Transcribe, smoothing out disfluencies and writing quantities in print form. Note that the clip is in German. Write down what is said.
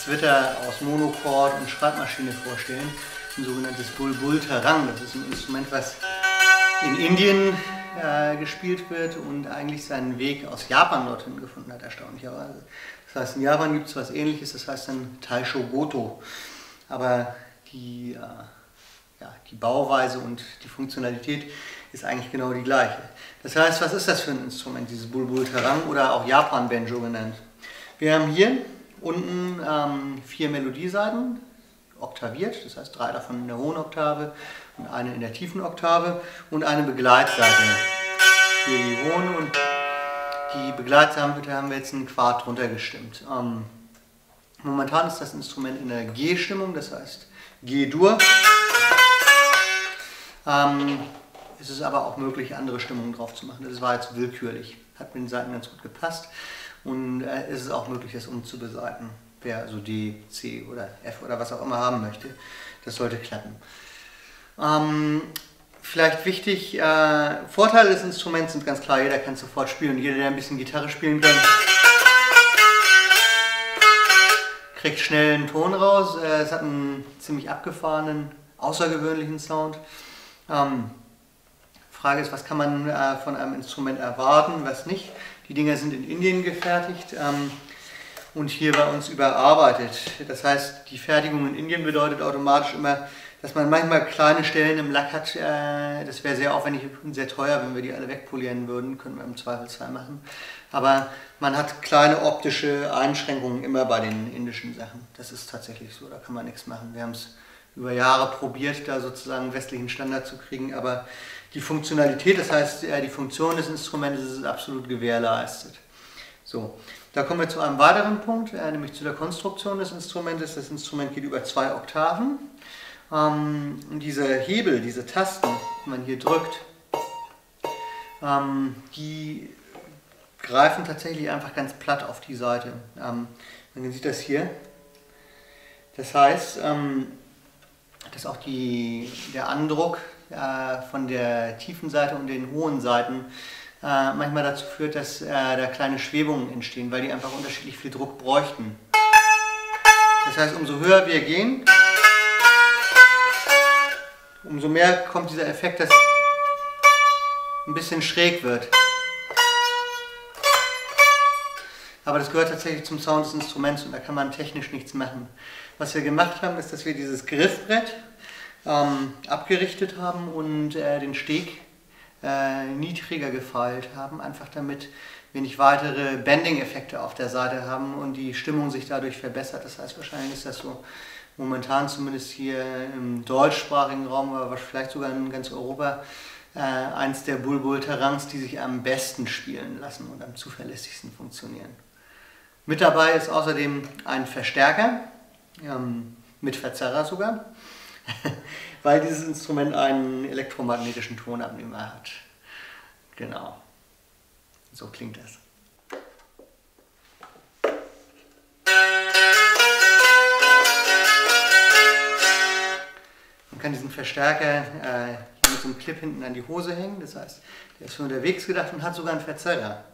Zwitter aus Monochord und Schreibmaschine vorstellen. Ein sogenanntes Bulbul Tarang. Das ist ein Instrument, was in Indien gespielt wird und eigentlich seinen Weg aus Japan dorthin gefunden hat, erstaunlicherweise. Das heißt, in Japan gibt es was Ähnliches, das heißt dann Taisho Goto. Aber die Bauweise und die Funktionalität ist eigentlich genau die gleiche. Das heißt, was ist das für ein Instrument, dieses Bulbul Tarang oder auch Japan Banjo genannt? Wir haben hier unten 4 Melodieseiten, oktaviert, das heißt 3 davon in der hohen Oktave und eine in der tiefen Oktave und eine Begleitseite. Hier die hohen und die Begleitseite haben wir jetzt einen Quart runtergestimmt. Momentan ist das Instrument in der G-Stimmung, das heißt G-Dur. Es ist aber auch möglich, andere Stimmungen drauf zu machen. Das war jetzt willkürlich, hat mit den Saiten ganz gut gepasst und es ist auch möglich, das umzubesaiten. Wer also D, C oder F oder was auch immer haben möchte, das sollte klappen. Vielleicht wichtig, Vorteile des Instruments sind ganz klar, jeder kann sofort spielen und jeder, der ein bisschen Gitarre spielen kann, kriegt schnell einen Ton raus. Es hat einen ziemlich abgefahrenen, außergewöhnlichen Sound. Frage ist, was kann man von einem Instrument erwarten, was nicht. Die Dinger sind in Indien gefertigt und hier bei uns überarbeitet. Das heißt, die Fertigung in Indien bedeutet automatisch immer, dass man manchmal kleine Stellen im Lack hat. Das wäre sehr aufwendig und sehr teuer, wenn wir die alle wegpolieren würden, können wir im Zweifelsfall machen. Aber man hat kleine optische Einschränkungen immer bei den indischen Sachen. Das ist tatsächlich so, da kann man nichts machen. Wir haben es über Jahre probiert, da sozusagen einen westlichen Standard zu kriegen, aber die Funktionalität, das heißt die Funktion des Instruments, ist absolut gewährleistet. So, da kommen wir zu einem weiteren Punkt, nämlich zu der Konstruktion des Instrumentes. Das Instrument geht über 2 Oktaven. Und diese Hebel, diese Tasten, die man hier drückt, die greifen tatsächlich einfach ganz platt auf die Seite. Man sieht das hier. Das heißt, dass auch der Andruck von der tiefen Seite und den hohen Seiten manchmal dazu führt, dass da kleine Schwebungen entstehen, weil die einfach unterschiedlich viel Druck bräuchten. Das heißt, umso höher wir gehen, umso mehr kommt dieser Effekt, dass ein bisschen schräg wird. Aber das gehört tatsächlich zum Sound des Instruments und da kann man technisch nichts machen. Was wir gemacht haben, ist, dass wir dieses Griffbrett abgerichtet haben und den Steg niedriger gefeilt haben, einfach damit wir nicht weitere Bending-Effekte auf der Seite haben und die Stimmung sich dadurch verbessert. Das heißt, wahrscheinlich ist das so momentan zumindest hier im deutschsprachigen Raum, aber vielleicht sogar in ganz Europa, eins der Bulbul Tarangs, die sich am besten spielen lassen und am zuverlässigsten funktionieren. Mit dabei ist außerdem ein Verstärker, mit Verzerrer sogar, weil dieses Instrument einen elektromagnetischen Tonabnehmer hat. Genau, so klingt das. Man kann diesen Verstärker hier mit so einem Clip hinten an die Hose hängen, das heißt, der ist für unterwegs gedacht und hat sogar einen Verzerrer.